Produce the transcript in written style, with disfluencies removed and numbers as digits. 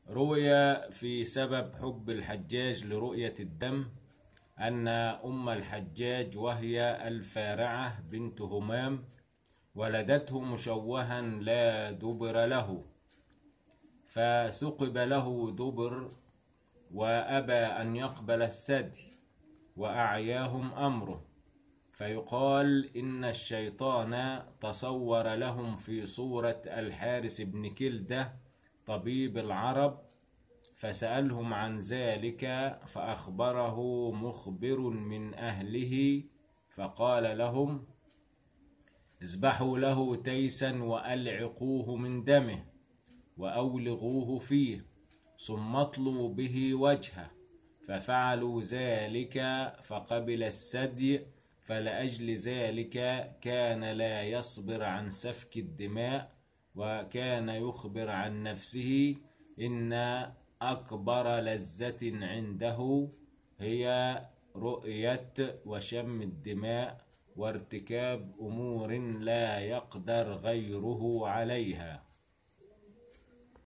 روي في سبب حب الحجاج لرؤية الدم أن أم الحجاج وهي الفارعة بنت همام ولدته مشوها لا دبر له، فثقب له دبر وأبى أن يقبل الثدي وأعياهم أمره، فيقال إن الشيطان تصور لهم في صورة الحارس بن كلدة طبيب العرب، فسألهم عن ذلك فأخبره مخبر من أهله، فقال لهم: اذبحوا له تيسا وألعقوه من دمه وأولغوه فيه ثم اطلوا به وجهه، ففعلوا ذلك فقبل الثدي، فلأجل ذلك كان لا يصبر عن سفك الدماء، وكان يخبر عن نفسه إن أكبر لذة عنده هي رؤية وشم الدماء وارتكاب أمور لا يقدر غيره عليها.